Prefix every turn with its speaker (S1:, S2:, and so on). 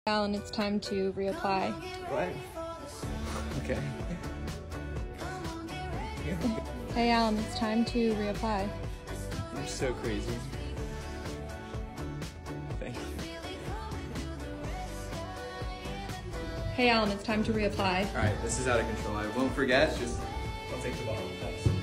S1: Alan, it's time to reapply.
S2: What? Okay.
S1: Hey Alan, it's time to reapply.
S2: You're so crazy. Thank you.
S1: Hey Alan, it's time to reapply.
S2: Alright, this is out of control. I won't forget, just I'll take the bottle of Pepsi.